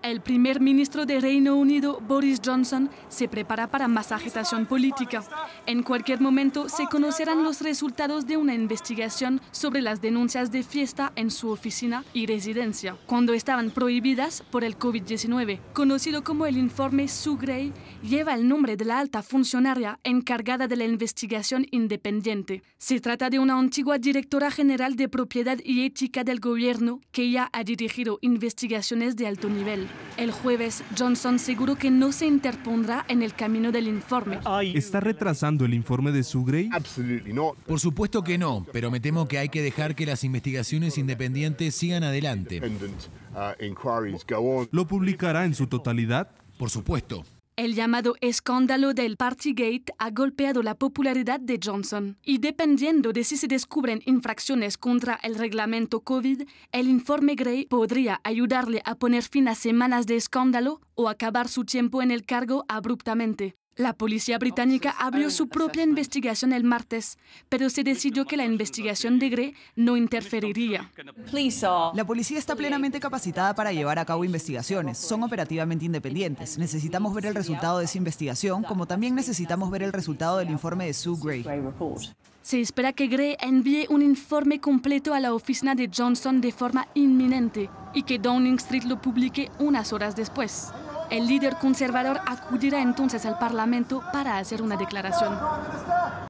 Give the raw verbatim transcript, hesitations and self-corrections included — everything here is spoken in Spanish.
El primer ministro de Reino Unido, Boris Johnson, se prepara para más agitación política. En cualquier momento se conocerán los resultados de una investigación sobre las denuncias de fiesta en su oficina y residencia, cuando estaban prohibidas por el COVID diecinueve. Conocido como el informe Sue Gray, lleva el nombre de la alta funcionaria encargada de la investigación independiente. Se trata de una antigua directora general de propiedad y ética del gobierno que ya ha dirigido investigaciones de alto nivel. El jueves, Johnson aseguró que no se interpondrá en el camino del informe. ¿Está retrasando el informe de Sue Gray? Por supuesto que no, pero me temo que hay que dejar que las investigaciones independientes sigan adelante. ¿Lo publicará en su totalidad? Por supuesto. El llamado escándalo del Partygate ha golpeado la popularidad de Johnson. Y dependiendo de si se descubren infracciones contra el reglamento COVID, el informe Gray podría ayudarle a poner fin a semanas de escándalo o acabar su tiempo en el cargo abruptamente. La policía británica abrió su propia investigación el martes, pero se decidió que la investigación de Gray no interferiría. La policía está plenamente capacitada para llevar a cabo investigaciones. Son operativamente independientes. Necesitamos ver el resultado de esa investigación, como también necesitamos ver el resultado del informe de Sue Gray. Se espera que Gray envíe un informe completo a la oficina de Johnson de forma inminente y que Downing Street lo publique unas horas después. El líder conservador acudirá entonces al Parlamento para hacer una declaración.